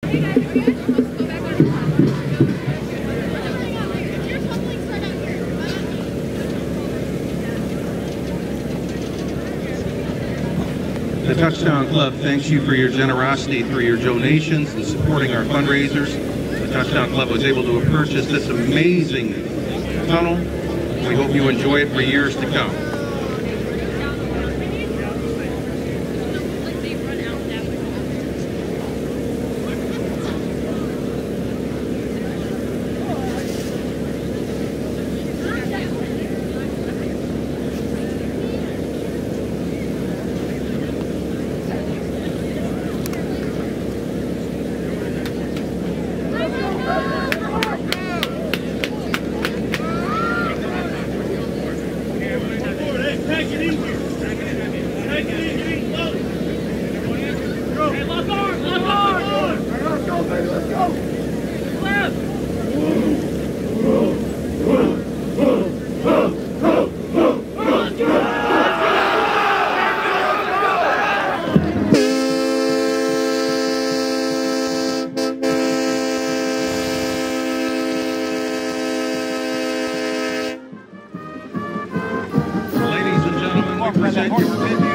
The Touchdown Club thanks you for your generosity through your donations and supporting our fundraisers. The Touchdown Club was able to purchase this amazing tunnel. We hope you enjoy it for years to come. Present your